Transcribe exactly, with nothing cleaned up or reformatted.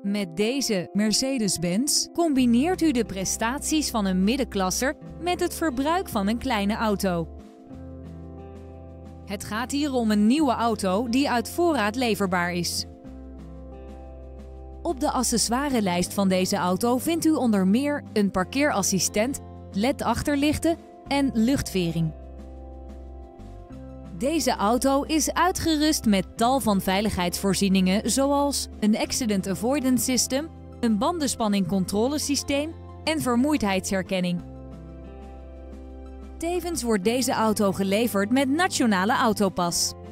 Met deze Mercedes-Benz combineert u de prestaties van een middenklasser met het verbruik van een kleine auto. Het gaat hier om een nieuwe auto die uit voorraad leverbaar is. Op de accessoirelijst van deze auto vindt u onder meer een parkeerassistent, L E D-achterlichten en luchtvering. Deze auto is uitgerust met tal van veiligheidsvoorzieningen zoals een Accident Avoidance System, een bandenspanningcontrolesysteem en vermoeidheidsherkenning. Tevens wordt deze auto geleverd met Nationale Autopas.